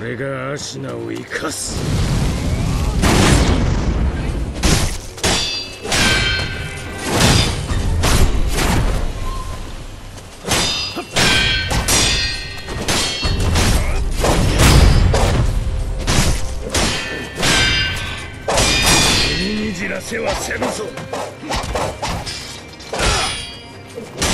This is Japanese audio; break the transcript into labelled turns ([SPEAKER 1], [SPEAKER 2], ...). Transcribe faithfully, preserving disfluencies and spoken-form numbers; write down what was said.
[SPEAKER 1] 俺がアシナを生かす。踏みにじらせはせぬぞ。